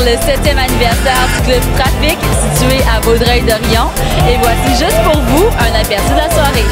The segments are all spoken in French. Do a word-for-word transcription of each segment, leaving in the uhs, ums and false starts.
le septième anniversaire du Club Trafic situé à Vaudreuil-Dorion. Et voici juste pour vous un aperçu de la soirée.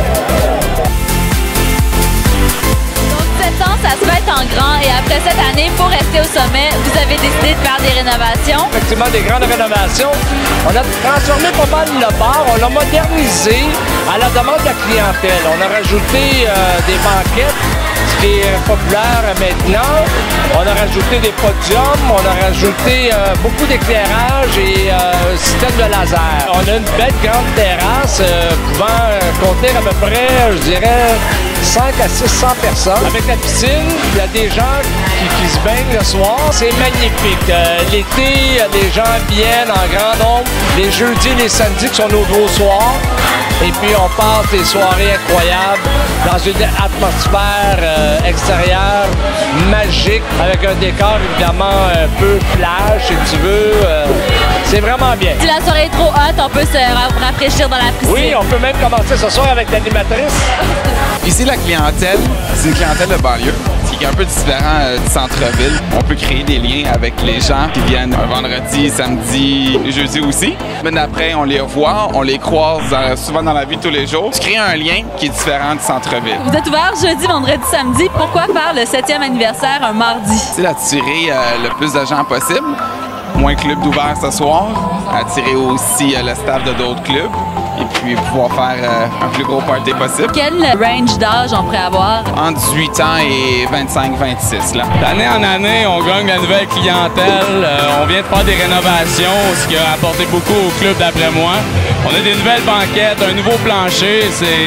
Donc sept ans, ça se fête en grand et après cette année, pour rester au sommet, vous avez décidé de faire des rénovations. Effectivement, des grandes rénovations. On a transformé pas mal le bar, on l'a modernisé à la demande de la clientèle. On a rajouté euh, des banquettes, ce qui est populaire maintenant. On a rajouté des podiums, on a rajouté euh, beaucoup d'éclairage et euh, système de laser. On a une belle grande terrasse euh, pouvant contenir à peu près, je dirais, cinq à six cents personnes. Avec la piscine, il y a des gens qui, qui se baignent le soir. C'est magnifique. Euh, L'été, les gens viennent en grand nombre. Les jeudis et les samedis qui sont nos gros soirs. Et puis on passe des soirées incroyables dans une atmosphère euh, extérieure magique avec un décor évidemment un peu plage si tu veux. Euh, c'est vraiment bien. Si la soirée est trop haute, on peut se rafraîchir dans la piscine. Oui, on peut même commencer ce soir avec l'animatrice. Ici, la clientèle, c'est une clientèle de banlieue, ce qui est un peu différent euh, du centre-ville. On peut créer des liens avec les gens qui viennent un vendredi, samedi, jeudi aussi. Mais après, on les voit, on les croise euh, souvent dans la vie de tous les jours. Tu crées un lien qui est différent du centre-ville. Vous êtes ouvert jeudi, vendredi, samedi. Pourquoi faire le septième anniversaire un mardi? C'est d'attirer euh, le plus de gens possible. Moins de clubs d'ouvert ce soir. Attirer aussi euh, le staff de d'autres clubs. Et puis pouvoir faire euh, un plus gros party possible. Quel range d'âge on pourrait avoir? Entre dix-huit ans et vingt-cinq vingt-six. D'année en année, on gagne la nouvelle clientèle. Euh, on vient de faire des rénovations, ce qui a apporté beaucoup au club d'après moi. On a des nouvelles banquettes, un nouveau plancher.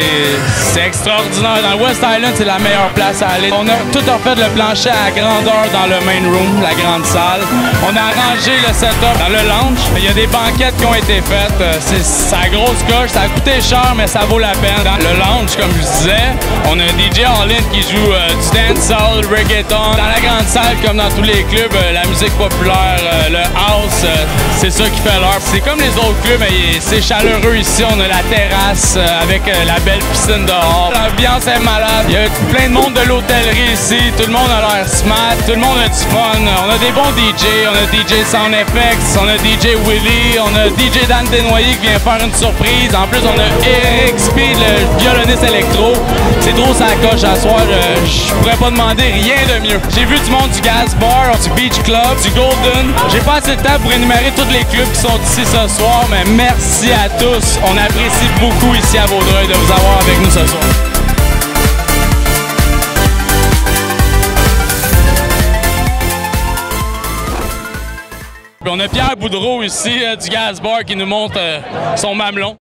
C'est extraordinaire. Dans le West Island, c'est la meilleure place à aller. On a tout refait le plancher à grandeur dans le main room, la grande salle. On a arrangé le setup dans le lounge. Il y a des banquettes qui ont été faites. C'est la grosse coche. Ça a coûté cher, mais ça vaut la peine. Dans le lounge, comme je disais, on a un D J All-In qui joue euh, du dancehall, reggaeton. Dans la grande salle, comme dans tous les clubs, euh, la musique populaire, euh, le house, euh, c'est ça qui fait l'heure. C'est comme les autres clubs, mais c'est chaleureux ici. On a la terrasse euh, avec euh, la belle piscine dehors. L'ambiance est malade. Il y a plein de monde de l'hôtellerie ici. Tout le monde a l'air smart. Tout le monde a du fun. On a des bons D J. On a D J Sound Effects. On a D J Willy. On a D J Dan Desnoyers qui vient faire une surprise. En plus, on a Eric Speed, le violoniste électro. C'est trop sa coche à soir. Je, je pourrais pas demander rien de mieux. J'ai vu du monde du Gas Bar, du Beach Club, du Golden. J'ai pas assez de temps pour énumérer tous les clubs qui sont ici ce soir, mais merci à tous. On apprécie beaucoup ici à Vaudreuil de vous avoir avec nous ce soir. On a Pierre Boudreau ici euh, du Gas Bar qui nous montre euh, son mamelon.